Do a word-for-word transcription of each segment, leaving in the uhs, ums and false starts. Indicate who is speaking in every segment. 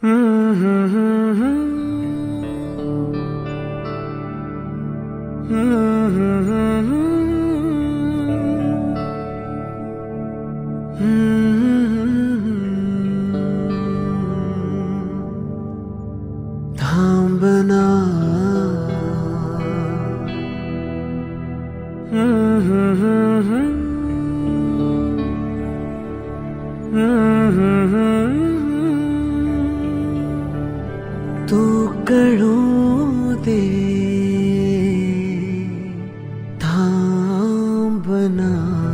Speaker 1: थांबना तू कड़ू दे थांबना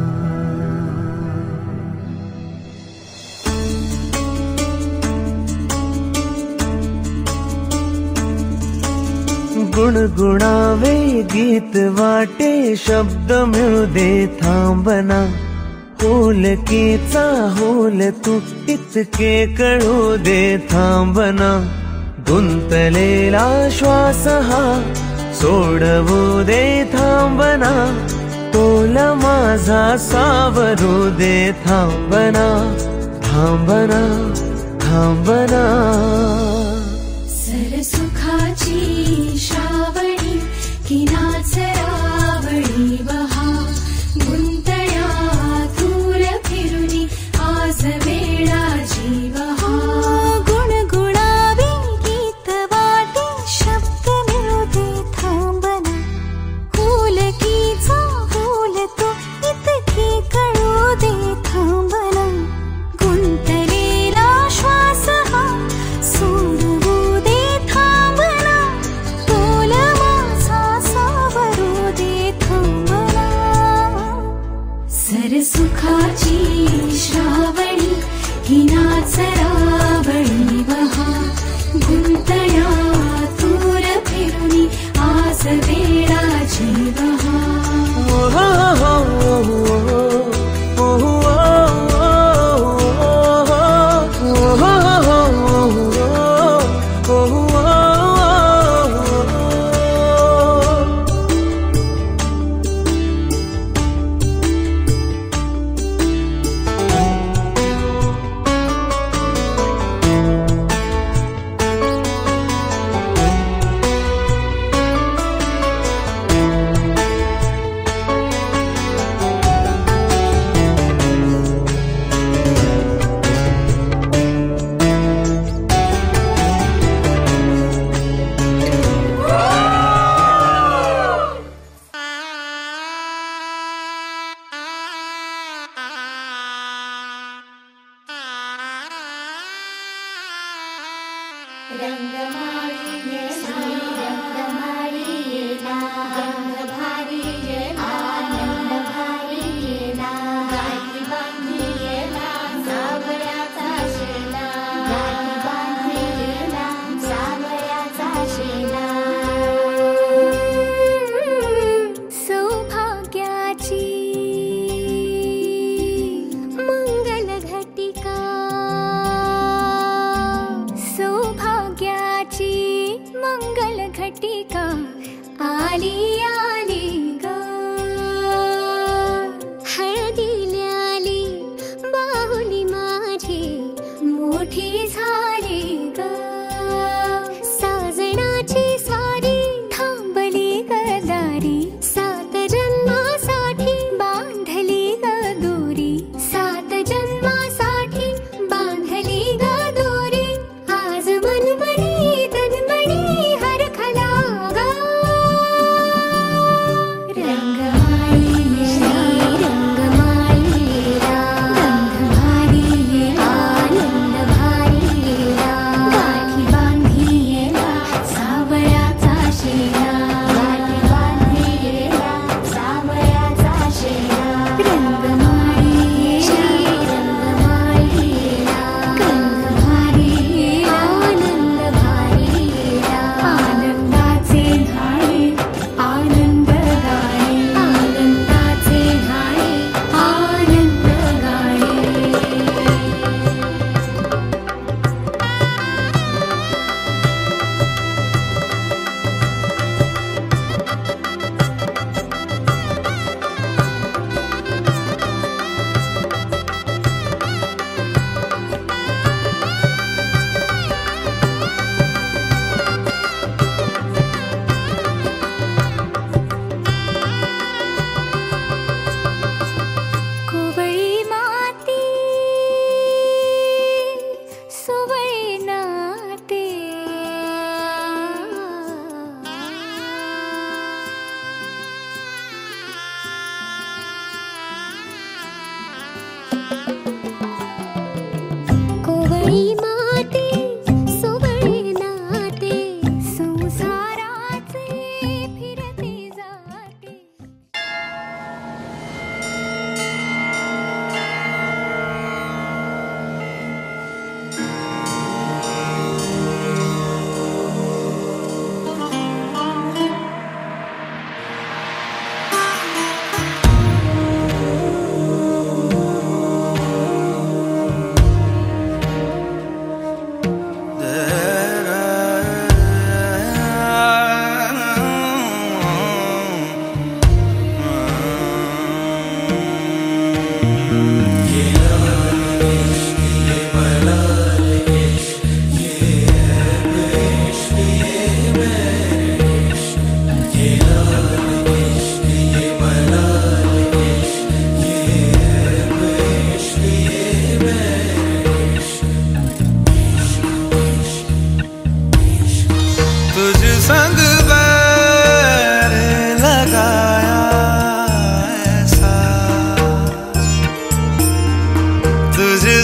Speaker 1: गुणगुणावे गीत वाटे शब्द मिळू दे थांबना होलकीचा होल तू इतके कळू दे थांबना गुंतलेला श्वास हा सोडवू दे थांबना तोल माझा सावरू दे थांबना थांबना थांबना
Speaker 2: सरसुखाची श्रावणी की नाचरावळी बहा गुंतया दूर फिरुनी आज वेळा जीवहा गुणगुणावे गीत वाटे शब्द मिळू दे थांबना होलकीचा होल तो इतके कळू दे थांबना गुंतलेला श्वास हा सोडवू दे थांबना तोल माझा सावरू दे थांबना सरसुखाची श्रावणी ही नाचरावळी बहा गुंतया दूर फिरुनी आज वेळा जीवहा मंगल घटिका आली आली ग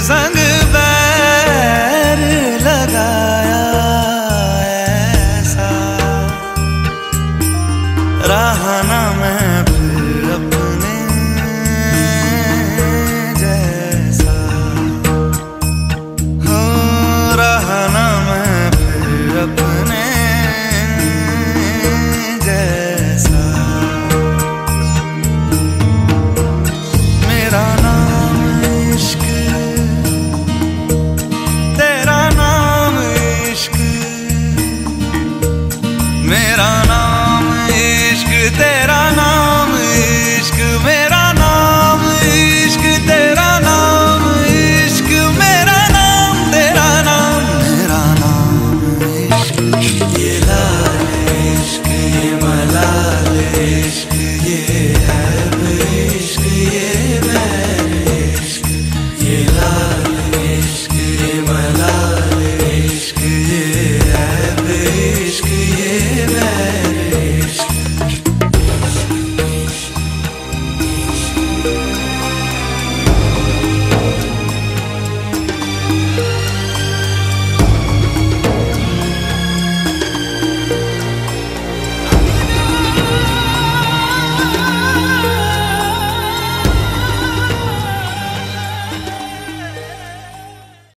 Speaker 3: सांग